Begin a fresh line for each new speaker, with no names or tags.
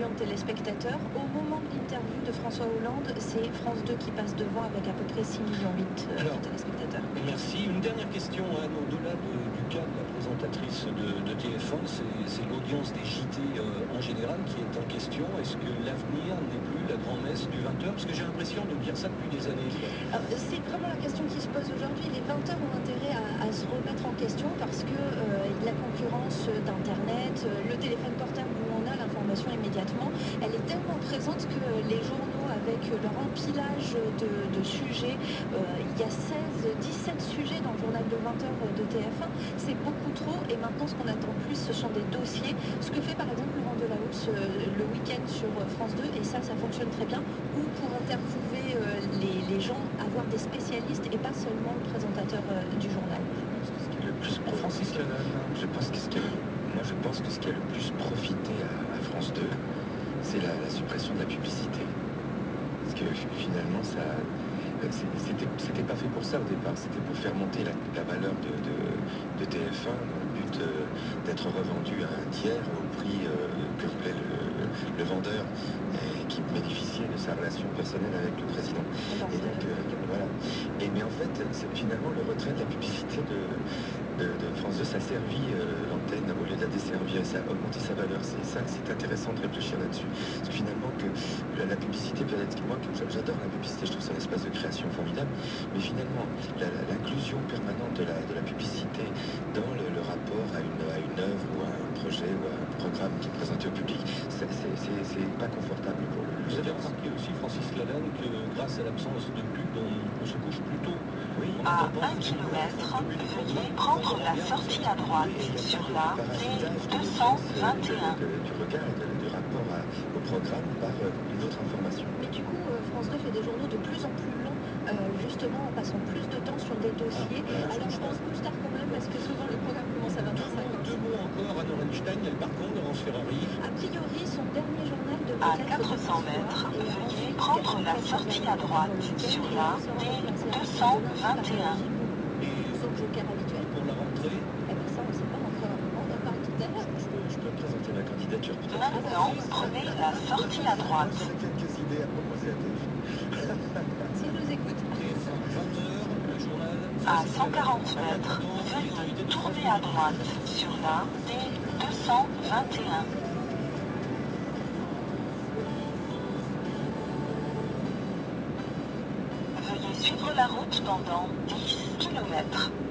de téléspectateurs. Au moment de l'interview de François Hollande, c'est France 2 qui passe devant avec à peu près 6,8 millions de téléspectateurs.
Merci. Une dernière question, Anne, au-delà du cas de la présentatrice de TF1, c'est l'audience des JT en général qui est en question. Est-ce que l'avenir n'est plus la grand-messe du 20h? Parce que j'ai l'impression de dire ça depuis des années.
C'est vraiment la question qui se pose aujourd'hui. Les 20h ont intérêt à se remettre en question parce que la concurrence d'Internet, le téléphone portable où on a l'information immédiatement, elle est tellement présente que les journaux, avec leur empilage de sujets, il y a 17 sujets dans le journal de 20h de TF1, c'est beaucoup trop. Et maintenant, ce qu'on attend plus, ce sont des dossiers. Ce que fait par exemple Laurent Delahousse le week-end sur France 2, et ça fonctionne très bien, ou pour interviewer les gens, avoir des spécialistes et pas seulement le présentateur du journal.
Le plus
Francis Lalanne.
Je pense que ce qui a le plus profité à France 2, c'est la suppression de la publicité. Parce que finalement, c'était pas fait pour ça au départ. C'était pour faire monter la valeur de TF1 dans le but d'être revendu à un tiers au prix que voulait le vendeur et qui bénéficiait de sa relation personnelle avec le président. Et donc, voilà. Mais en fait, finalement, le retrait de la publicité de France 2, ça a servi l'antenne au lieu de la desservir, ça a augmenté sa valeur. C'est intéressant de réfléchir là-dessus. Parce que finalement, que la publicité peut être... Moi, j'adore la publicité, je trouve ça un espace de création formidable. Mais finalement, l'inclusion permanente de la publicité dans le rapport à une œuvre ou à un projet ou à un programme qui est présenté au public, c'est pas confortable pour le.
Vous avez remarqué aussi, Francis Lalanne, que grâce à l'absence de pub, on se couche plus tôt.
Oui.
À 1 kilomètre, veuillez prendre la sortie à droite sur la D221.
Du regard et du rapport au programme par une autre information.
Mais du coup, France 2 fait des journaux de plus en plus longs, justement en passant plus de temps sur des dossiers. Alors je pense couche tard quand même, parce que souvent les programmes commencent à 20h50.
Deux mots encore, Anne Orenstein, il y a le parcours de Laurence Ferrari.
A priori, son dernier journal
À
devrait être
400 mètres, veuillez prendre la sortie à droite sur la D221.
Et son joker habituel
Pour la rentrée.
Eh bien ça, on ne sait pas encore. On en parle tout à l'heure.
Je peux présenter ma candidature peut-être.
Maintenant, prenez la sortie à droite.
J'aurais quelques idées à proposer à TF1.
S'il nous écoute.
TF1, 20h, le journal.
À 140 mètres, veuillez tourner à droite sur la D221. Veuillez suivre la route pendant 10 kilomètres.